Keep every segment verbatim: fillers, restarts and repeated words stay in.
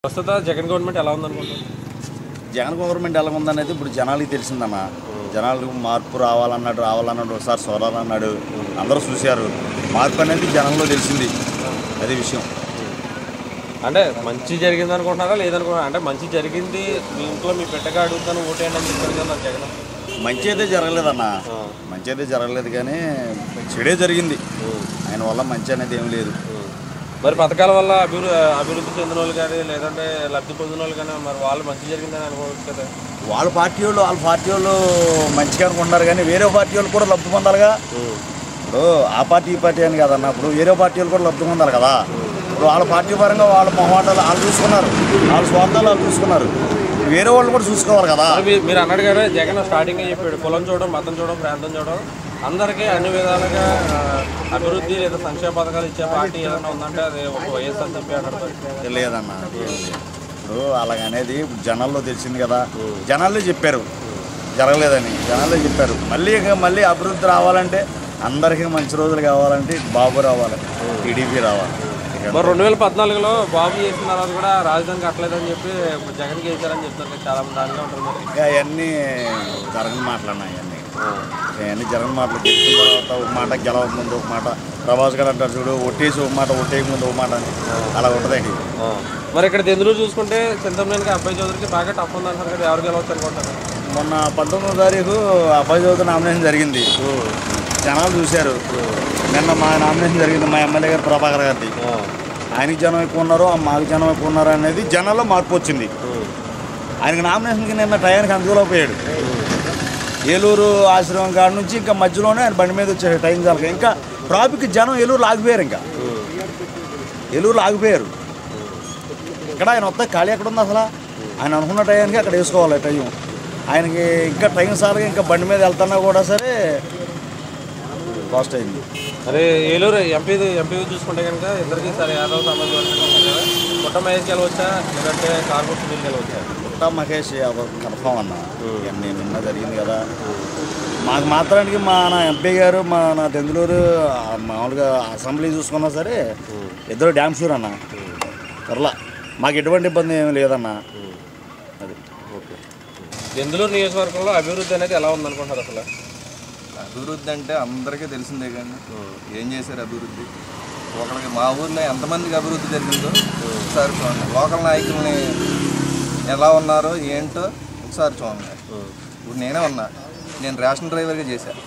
ప్రస్తుత జగన్ గవర్నమెంట్ ఎలా ఉందనుకుంటున్నారు? జగన్ గవర్నమెంట్ ఎలా ఉందనేది ఇప్పుడు జనాలకి తెలిసిందన్న. జనాలకు మార్పు రావాలన్నాడు రావాలన్నాడు ఒకసారి చూడాలన్నాడు, అందరూ చూశారు. మార్పు అనేది జనంలో తెలిసింది, అదే విషయం. అంటే మంచి జరిగింది అనుకుంటున్నారా లేదనుకుంటున్నారా? అంటే మంచి జరిగింది, మీ ఇంట్లో మీ పెట్టగా అడుగుతాను ఓటేయండి అని చెప్పారు కదా జగన్. మంచి అయితే జరగలేదన్న, మంచి అయితే జరగలేదు, కానీ చెడే జరిగింది. ఆయన వల్ల మంచి అనేది ఏం లేదు. మరి పథకాల వల్ల అభివృద్ధి అభివృద్ధి చెందిన వాళ్ళు కానీ లేదంటే లబ్ధి పొందిన వాళ్ళు కానీ మరి వాళ్ళు మంచి జరిగిందని అనుకోవచ్చు కదా. వాళ్ళ పార్టీ వాళ్ళు వాళ్ళ పార్టీ వాళ్ళు మంచిగా అనుకుంటున్నారు, కానీ వేరే పార్టీ వాళ్ళు కూడా లబ్ధి పొందాలిగా. ఇప్పుడు ఆ పార్టీ ఈ పార్టీ అని కదన్న, ఇప్పుడు వేరే పార్టీ వాళ్ళు కూడా లబ్ధి పొందాలి కదా. ఇప్పుడు వాళ్ళ పార్టీ పరంగా వాళ్ళ మొహమాటాలు వాళ్ళు చూసుకున్నారు, వాళ్ళ స్వార్థాలు వాళ్ళు చూసుకున్నారు, వేరే వాళ్ళు కూడా చూసుకోవాలి కదా. మీరు అన్నాడు కదా జగన్ స్టార్టింగ్ చెప్పాడు కులం చూడడం, మతం చూడడం, ప్రాంతం చూడడం, అందరికీ అన్ని విధాలుగా అభివృద్ధి లేదా సంక్షేమ పథకాలు ఇచ్చే పార్టీ ఏదైనా ఉందంటే అది ఒక వైఎస్ఆర్ చెప్పి లేదన్న. ఇప్పుడు అలాగనేది జనాల్లో తెలిసింది కదా, జనాల్లో చెప్పారు జరగలేదని, జనాల్లో చెప్పారు. మళ్ళీ మళ్ళీ అభివృద్ధి రావాలంటే అందరికీ మంచి రోజులు కావాలంటే బాబు రావాలి, టీడీపీ రావాలి. మరి రెండు వేల పద్నాలుగులో బాబు చేసిన తర్వాత కూడా రాజధాని కట్టలేదని చెప్పి ఇప్పుడు జగన్కి వేసారని చెప్తారు చాలా మంది దానిలో ఉంటారు. ఇంకా అవన్నీ జరగని మాటలన్నా, అవన్నీ అవన్నీ జరగని మాటలు. గెలిచిన తర్వాత ఒక మాట, గెలవ ముందు ఒక మాట. ప్రభాస్ గారు అంటారు చూడు, ఒట్టేసి ఒక మాట, ఒట్టేకి ముందు ఒక మాట అని, అలా ఉంటుందండి. మరి ఇక్కడ దెందులూరు చూసుకుంటే చింతమనేనికి అబ్బాయి చౌదరికి బాగా టఫ్ ఉంది అంటారు కదా, ఎవరు గెలవచ్చు అనుకుంటారు? మొన్న పంతొమ్మిదో తారీఖు అబ్బాయి చౌదరి నామినేషన్ జరిగింది, జనాలు చూశారు. నిన్న మా నామినేషన్ జరిగింది మా ఎమ్మెల్యే గారు ప్రభాకర్ గారిది. ఆయనకి జనం ఎక్కువ ఉన్నారు, మాకు జనం ఎక్కువ ఉన్నారు అనేది జనాల్లో మార్పు వచ్చింది. ఆయనకి నామినేషన్కి నిన్న టయానికి అందుకోలేకపోయాడు. ఏలూరు ఆశ్రమం కాడ నుంచి ఇంకా మధ్యలోనే ఆయన బండి మీద వచ్చే టైం చాలక ఇంకా ట్రాఫిక్ జనం ఏలూరులో ఆగిపోయారు. ఇంకా ఏలూరులో ఆగిపోయారు. ఇక్కడ ఆయన వస్తే ఖాళీ ఎక్కడ ఉంది అసలు? ఆయన అనుకున్న టయానికి అక్కడ వేసుకోవాలి టైం. ఆయనకి ఇంకా టైం సార్గా ఇంకా బండి మీద వెళ్తున్నా కూడా సరే కాస్ట్ అయింది. అదే ఏలూరు ఎంపీ ఎంపీ చూసుకుంటే కనుక ఇద్దరికి సరే యాదవ్ సమాజ్ వర్గం పుట్ట మహేష్ గెలవచ్చా లేదంటే కార్పొరేట్ బిల్ గెలవచ్చా? పుట్ట మహేష్ యాదవ్ కన్ఫామ్ అన్న. ఇవన్నీ నిన్న జరిగింది కదా. మాకు మాత్రానికి మా నా ఎంపీ గారు మా నా దెందులూరు మామూలుగా అసెంబ్లీ చూసుకున్నా సరే ఇద్దరు డ్యామ్ షూర్ అన్న. త్వరలా మాకు ఎటువంటి ఇబ్బంది ఏమి లేదన్న. అది ఓకే. దెందులూరు నియోజకవర్గంలో అభివృద్ధి అనేది ఎలా ఉందనుకుంటారు అసలు? అభివృద్ధి అంటే అందరికీ తెలిసిందే, కానీ ఏం చేశారు అభివృద్ధి? ఒకరికి మా ఊర్లో ఎంతమందికి అభివృద్ధి జరిగిందో ఒకసారి చూడండి. లోకల్ నాయకుల్ని ఎలా ఉన్నారో ఏంటో ఒకసారి చూడండి. ఇప్పుడు నేనే ఉన్నా, నేను రేషన్ డ్రైవర్గా చేశాను.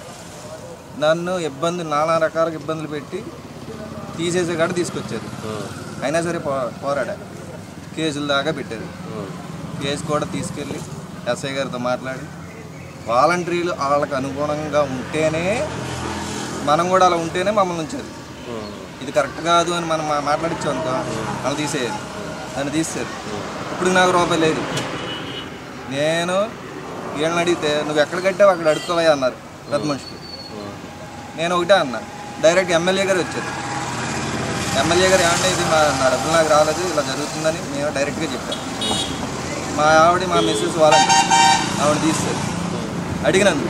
నన్ను ఇబ్బంది నానా రకాల ఇబ్బందులు పెట్టి తీసేసే కాడ తీసుకొచ్చారు. అయినా సరే పో పోరాడా కేసుల దాకా పెట్టారు. కేసు కూడా తీసుకెళ్ళి ఎస్ఐ గారితో మాట్లాడి వాలంటీర్లు వాళ్ళకి అనుగుణంగా ఉంటేనే మనం కూడా అలా ఉంటేనే మమ్మల్ని ఉంచారు. ఇది కరెక్ట్ కాదు అని మనం మాట్లాడించాం అనుకో వాళ్ళు తీసేయాలి. నన్ను తీసేశారు. ఇప్పుడు నాకు రూపాయి లేదు. నేను వీళ్ళని అడిగితే నువ్వు ఎక్కడ కట్టావు అక్కడ అడుక్కోవా అన్నారు పెద్ద మనుషులు. నేను ఒకటే అన్నా, డైరెక్ట్ ఎమ్మెల్యే గారు వచ్చారు. ఎమ్మెల్యే గారు ఏమంటే ఇది మా నా డబ్బులు నాకు రాలేదు ఇలా జరుగుతుందని నేను డైరెక్ట్గా చెప్పాను. మా ఆవిడ మా మిస్సెస్ వాలంటీర్ ఆవిడ తీస్తారు. అడిగినాను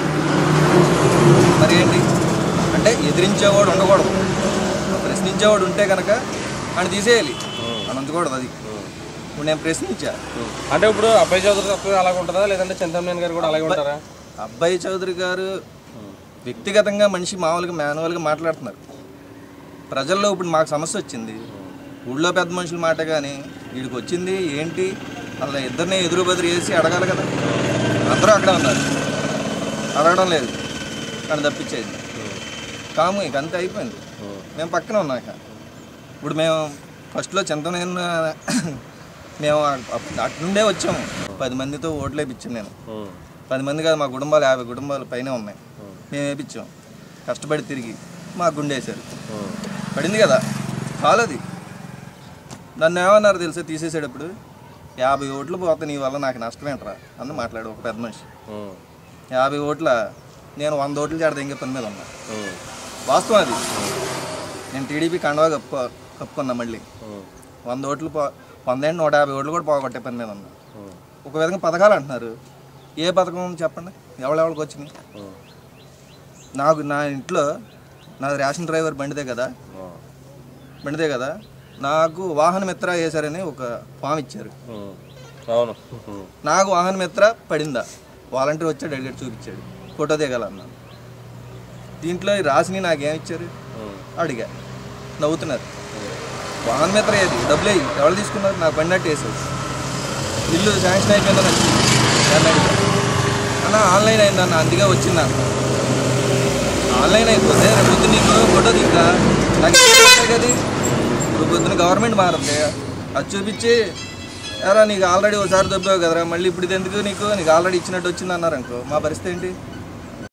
మరి ఏంటి అంటే ఎదిరించేవాడు ఉండకూడదు, ప్రశ్నించేవాడు ఉంటే కనుక అని తీసేయాలి, అని ఉంచకూడదు. అది ఇప్పుడు నేను ప్రశ్నించా. అంటే ఇప్పుడు అబ్బాయి చౌదరి తప్ప అలాగ ఉంటుందా లేదంటే చింతమనేని గారు కూడా అలాగే ఉంటారా? అబ్బాయి చౌదరి గారు వ్యక్తిగతంగా మనిషి మామూలుగా మాన్యువల్గా మాట్లాడుతున్నారు. ప్రజల్లో ఇప్పుడు మాకు సమస్య వచ్చింది, ఊళ్ళో పెద్ద మనుషుల మాట కానీ వీడికి వచ్చింది ఏంటి అలా ఇద్దరిని ఎదురు బెదురు వేసి అడగాలి కదా. అందరూ అక్కడే ఉన్నారు, అడగడం లేదు, కానీ తప్పించేది కాము. ఇక అంతే అయిపోయింది. మేము పక్కన ఉన్నాం. ఇక ఇప్పుడు మేము ఫస్ట్లో చింతమనేని మేము అట్నుండే వచ్చాము. పది మందితో ఓట్లు వేయించాం. నేను పది మంది కాదు, మా కుటుంబాలు యాభై కుటుంబాలు పైన ఉన్నాయి. మేము వేయించాం కష్టపడి తిరిగి మాకు గుండేశారు. పడింది కదా కాలది. నన్ను ఏమన్నారు తెలుసా తీసేసేటప్పుడు, యాభై ఓట్లు పోతే నీ వల్ల నాకు నష్టమేంటరా అని మాట్లాడు ఒక పెద్ద మనిషి. యాభై ఓట్ల నేను వంద ఓట్లు చేడతా ఇంకే పని మీద ఉన్నా. వాస్తవం అది. నేను టీడీపీ కండవా కప్పు కప్పుకున్నా. మళ్ళీ వంద ఓట్లు పో వందేంటి నూట యాభై ఓట్లు కూడా పోగొట్టే పని మీద ఉన్నా. ఒక విధంగా పథకాలు అంటున్నారు. ఏ పథకం చెప్పండి, ఎవరెవరికి వచ్చినాయి? నాకు నా ఇంట్లో నాది రేషన్ డ్రైవర్ బండిదే కదా బండిదే కదా నాకు వాహన మిత్ర వేశారని ఒక ఫామ్ ఇచ్చారు. అవును. నాకు వాహన మిత్ర పడిందా, వాలంటీర్ వచ్చాడు అడిగాడు, చూపించాడు, ఫోటో దిగాలన్నాను. దీంట్లో రాసిని నాకేం ఇచ్చారు అడిగా, నవ్వుతున్నారు. వాహన మిత్ర ఏది, డబ్బులు అయ్యి ఎవరు తీసుకున్నారు, నాకు పడినట్టు వేసారు. ఇల్లు శాంక్షన్ అయిపోయిందని వచ్చింది, దాన్ని అడిగా అన్న ఆన్లైన్ అయిందన్న, అందుకే వచ్చిందన్న. ఆన్లైన్ అయిపోతే రేపు పొద్దున్న నీకు ఫోటో దిగా నాకు కదా, ఇప్పుడు పొద్దున్న గవర్నమెంట్ మారుతుంది, అది చూపించి ఎరా నీకు ఆల్రెడీ ఒకసారి దొబ్బావు కదరా, మళ్ళీ ఇప్పుడు ఇది ఎందుకు నీకు, నీకు ఆల్రెడీ ఇచ్చినట్టు వచ్చింది అన్నారు అనుకో, మా పరిస్థితి ఏంటి?